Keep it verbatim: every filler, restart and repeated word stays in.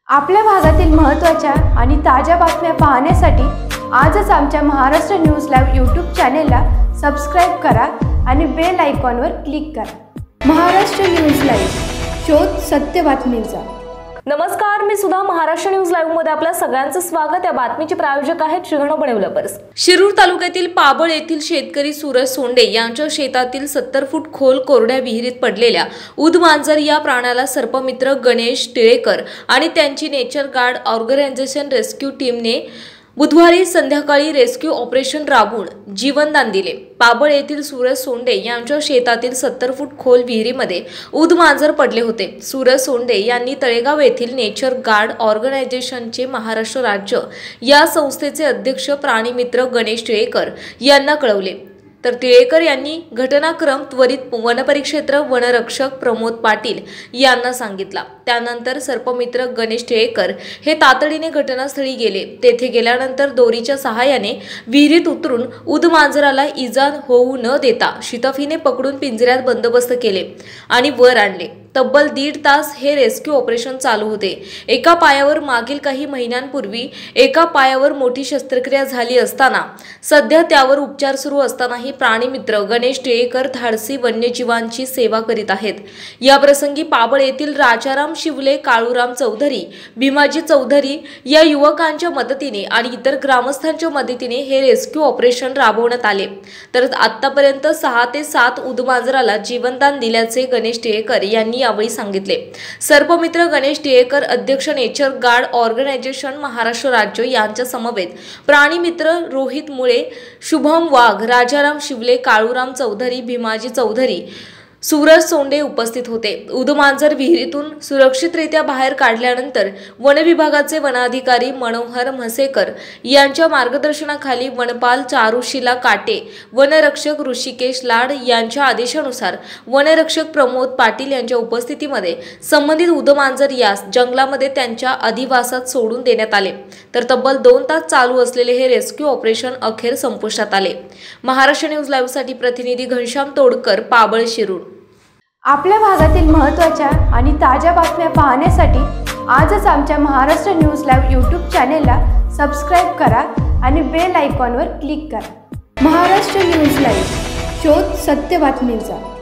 आपल्या भागातील महत्त्वाच्या आणि ताज्या बातम्या पाहण्यासाठी आजच आमच्या महाराष्ट्र न्यूज लाईव्ह यूट्यूब चॅनेलला सबस्क्राईब करा आणि बेल आयकॉनवर क्लिक करा। महाराष्ट्र न्यूज लाईव्ह, शोध सत्य बातमीचा। नमस्कार, मी सुद्धा महाराष्ट्र न्यूज लाईव्ह मध्ये आपल्या सगळ्यांचं स्वागत। या बातमीचे प्रायोजक आहेत श्रीगणेश डेव्हलपर्स। शिरूर तालुक्यातील पाबळ येथील शेतकरी सूरज सोंडे यांच्या शेतातील सत्तर फूट खोल कोरड्या विहिरीत पडलेल्या उद मांजर या प्राण्याला सर्पमित्र गणेश टिळेकर आणि त्यांची नेचर गार्ड ऑर्गनायझेशन रेस्क्यू टीमने बुधवारी संध्याकाळी रेस्क्यू ऑपरेशन राबवून जीवनदान दिले। पाबळ येथील सूरज सोंडे यांच्या शेतातील सत्तर फूट खोल विहिरीमध्ये उद मांजर पडले होते। सूरज सोंडे यांनी तळेगाव येथील नेचर गार्ड ऑर्गनायझेशनचे महाराष्ट्र राज्य या संस्थेचे अध्यक्ष प्राणीमित्र गणेश टिळेकर यांना कळवले। तर टिळेकर यांनी घटनाक्रम त्वरित वनपरिक्षेत्र वनरक्षक प्रमोद पाटील यांना सांगितला। त्यानंतर सर्पमित्र गणेश टिळेकर हे तातडीने घटनास्थळी गेले। तेथे गेल्यानंतर दोरीच्या सहाय्याने विहिरीत उतरून उद मांजराला इजा होऊ न देता शितफीने पकडून पिंजऱ्यात बंदोबस्त केले आणि वर आणले। तब्बल दीड तास हे रेस्क्यू ऑपरेशन चालू होते। एका पायावर मागील काही महिन्यांपूर्वी एका पायावर मोठी शस्त्रक्रिया झाली असताना सध्या त्यावर उपचार सुरू असतानाही प्राणीमित्र गणेश टिळेकर धाडसी वन्यजीवांची सेवा करीत आहेत। या प्रसंगी पाबळ येथील राजाराम शिवले, काळूराम चौधरी, भीमाजी चौधरी या युवकांच्या मदतीने आणि इतर ग्रामस्थांच्या मदतीने हे रेस्क्यू ऑपरेशन राबवण्यात आले। तर आतापर्यंत सहा ते सात उद मांजराला जीवनदान दिल्याचे गणेश टिळेकर यांनी यावेळी सांगितले। सर्पमित्र गणेश टिळेकर, अध्यक्ष नेचर गार्ड ऑर्गनायझेशन महाराष्ट्र राज्य यांच्या समवेत प्राणीमित्र रोहित मुळे, शुभम वाघ, राजाराम शिवले, काळूराम चौधरी, भीमाजी चौधरी, सूरज सोंडे उपस्थित होते। उद मांजर विहिरीतून सुरक्षितरित्या बाहेर काढल्यानंतर वन विभागाचे वनाधिकारी मनोहर म्हसेकर यांच्या मार्गदर्शनाखाली वनपाल चारुशिला काटे, वनरक्षक ऋषिकेश लाड यांच्या आदेशानुसार वनरक्षक प्रमोद पाटील यांच्या उपस्थितीमध्ये संबंधित उद मांजर यास जंगलामध्ये त्यांच्या अधिवासात सोडून देण्यात आले। तर तब्बल दोन तास चालू असलेले हे रेस्क्यू ऑपरेशन अखेर संपुष्टात आले। महाराष्ट्र न्यूज लाईव्ह साठी प्रतिनिधी घनश्याम तोडकर, पाबळ, शिरूर। आपल्या भागातील महत्त्वाच्या आणि ताज्या बातम्या पाहण्यासाठी आजच आमच्या महाराष्ट्र न्यूज लाईव्ह यूट्यूब चॅनेलला सबस्क्राईब करा आणि बेल आयकॉनवर क्लिक करा। महाराष्ट्र न्यूज लाईव्ह, शोध सत्य बातमीचा।